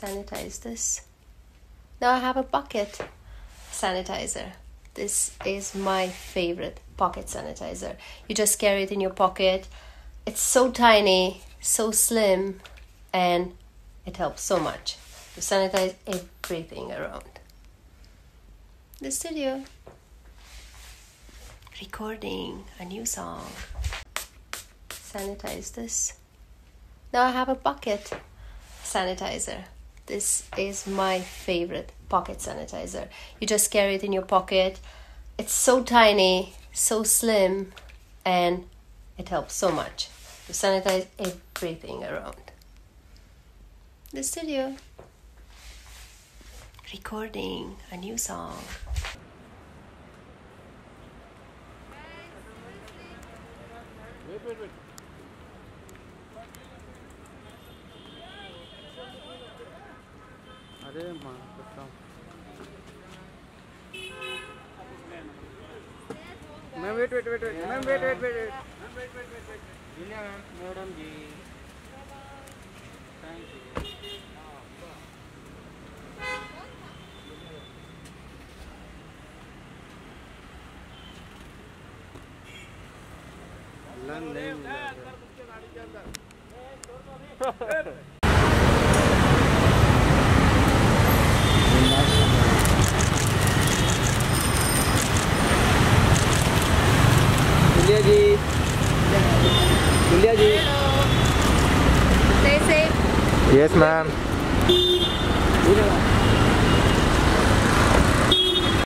sanitize this. Now I have a bucket sanitizer. This is my favorite pocket sanitizer. You just carry it in your pocket. It's so tiny, so slim, and it helps so much to sanitize everything around. The studio. Recording a new song. Sanitize this. Now I have a bucket sanitizer. This is my favorite pocket sanitizer. You just carry it in your pocket. It's so tiny, so slim, and it helps so much to sanitize everything around. The studio. Recording a new song. Wait. अरे माँ कसम ma'am wait ma'am wait madam जी thank you लन नहीं Iulia ji. Hello. Stay safe. Yes, ma'am.